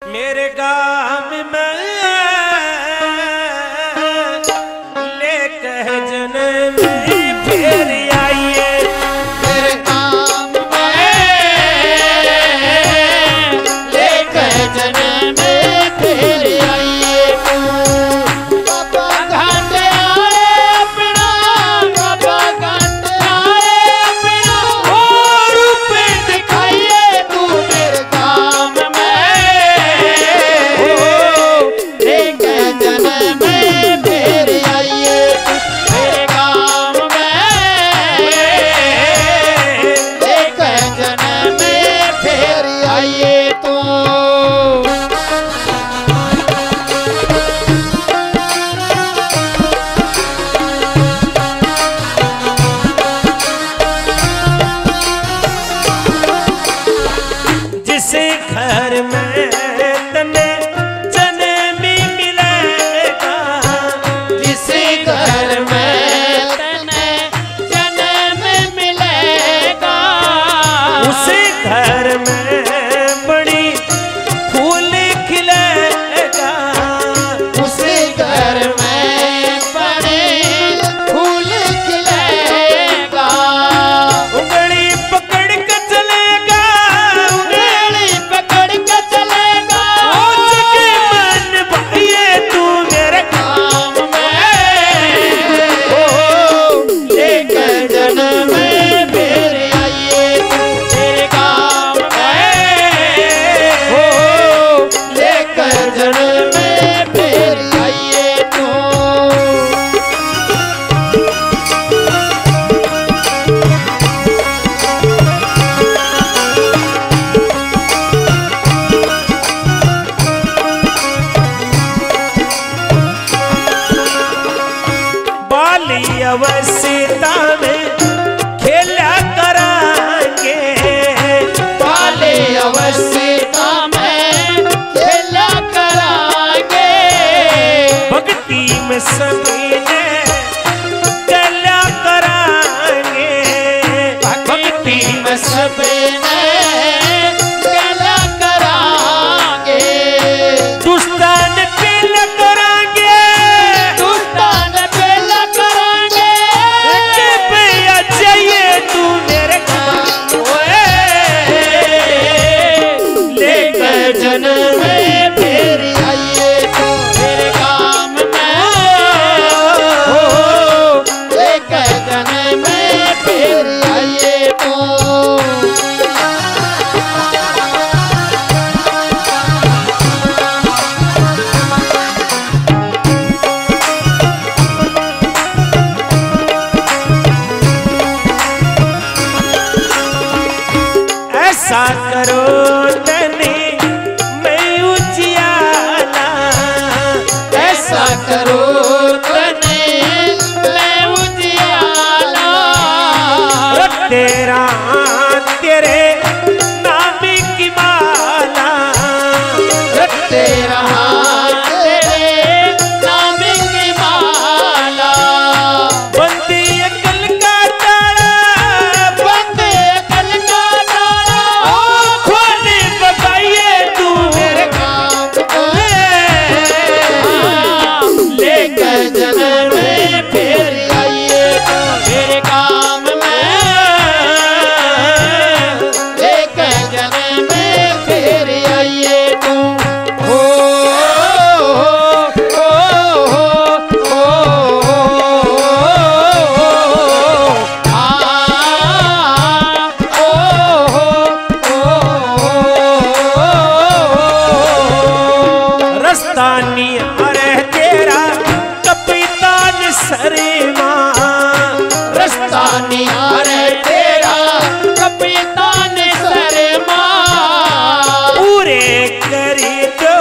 मेरे गाँव में लेकर जन्म फिर आइए, मेरे गाँव में लेकर जन्म फिर आइए। बाबा घाट आए अपना, बाबा घाट आए अपना, और रूप दिखाइए तू मेरे गाँव में लेकर जन्म फिर आइए। मेरे गाँव में लेकर जन्म फिर आइए तू। जिस घर में तने जन्म मिलेगा, जिस घर में तने जन्म मिलेगा, उस घर में बड़ी फूल खिलेगा, उस घर में बड़े फूल खिलेगा। उंगली पकड़ के चलेगा, उंगली पकड़ के चलेगा, सोच के मन भाइये तू मेरे गाँव में लेकर जन्म फिर आइए तू। मेरे गाँव में लेकर जन्म फिर आइए तू। बाली अवस्था में खेला कराएंगे, बाले अवस्था में खेला कराएंगे, भक्ति में सभी ने गला कराएंगे, भक्ति में सबने खेला कराएंगे। दुस्तान पेल कराएंगे, दुस्तान पेला कराएंगे, पे आ जाइए तू मेरे ओए, लेकर जन्म फिर आइए तू। मेरे गाँव में लेकर जन्म फिर आइए तू। ऐसा करो तने मैं उजियाला, ऐसा करो तने मैं उजियाला, तेरा तेरे नाम की माला, तेरा तेरे नाम की माला, बंदी अकल का ताला, बंदे कल का ताला, खोले बताइए तू मेरे गाँव में लेकर जन्म फिर आइए तू। मेरे गाँव में लेकर जन्म फिर आइए तू। हो रस्तानी अरे तेरा कपितान सरेमा, रस्तानी रे तेरा कपितान सरमा, पूरे करी दो